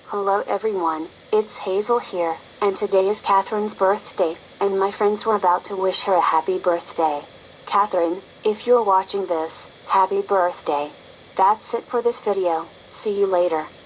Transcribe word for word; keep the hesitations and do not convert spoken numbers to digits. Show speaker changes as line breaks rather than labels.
Hello everyone, it's Hazel here, and today is Catherine's birthday, and my friends were about to wish her a happy birthday. Catherine, if you're watching this, happy birthday. That's it for this video, see you later.